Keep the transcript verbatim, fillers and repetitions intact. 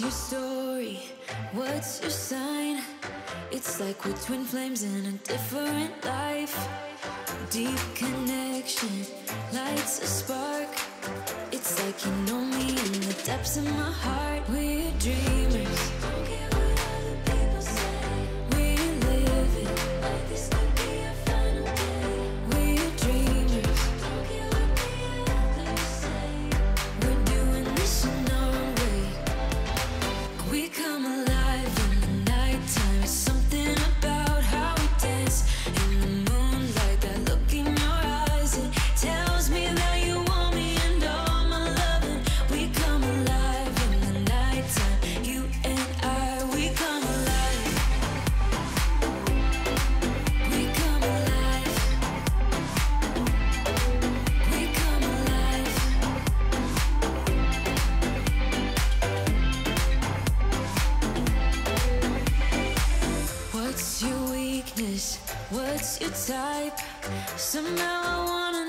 your story? What's your sign? It's like we're twin flames in a different life. Deep connection lights a spark. It's like you know me in the depths of my heart. We're dreamers. Don't care what other people say. We live it like this could be our final day. We're dreamers. Don't care what the others say. We're doing this in our way. We come alive in the nighttime. It's something about how we dance in the moonlight. That look in your eyes, it tells me that you want me and all my loving. We come alive in the nighttime. You and I, we come alive. We come alive. We come alive. What's your weakness? What's your type? Somehow I wanna